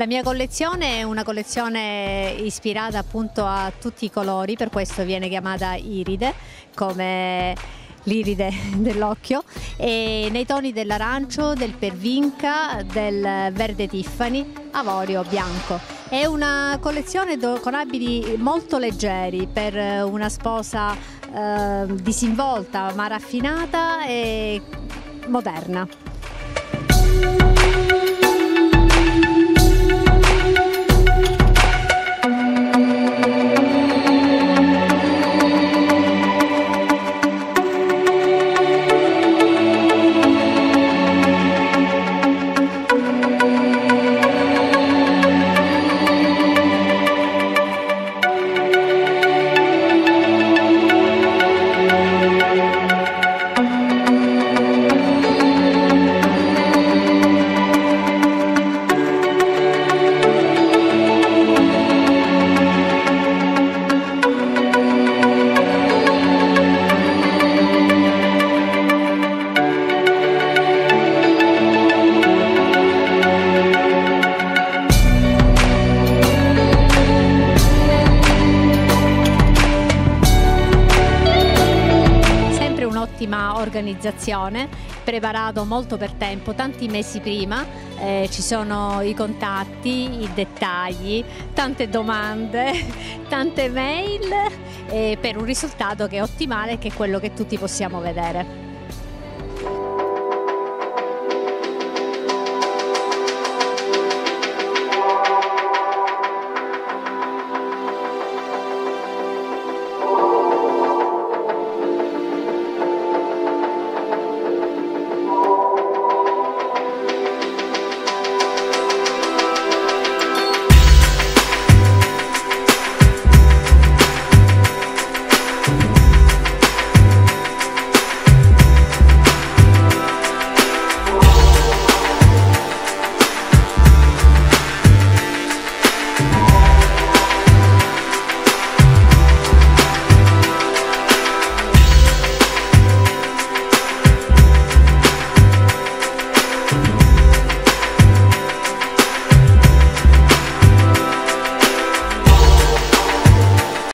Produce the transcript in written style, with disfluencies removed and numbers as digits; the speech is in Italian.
La mia collezione è una collezione ispirata appunto a tutti i colori, per questo viene chiamata iride, come l'iride dell'occhio, e nei toni dell'arancio, del pervinca, del verde Tiffany, avorio, bianco. È una collezione con abiti molto leggeri per una sposa disinvolta ma raffinata e moderna. Un'ottima organizzazione, preparato molto per tempo, tanti mesi prima, ci sono i contatti, i dettagli, tante domande, tante mail per un risultato che è ottimale e che è quello che tutti possiamo vedere.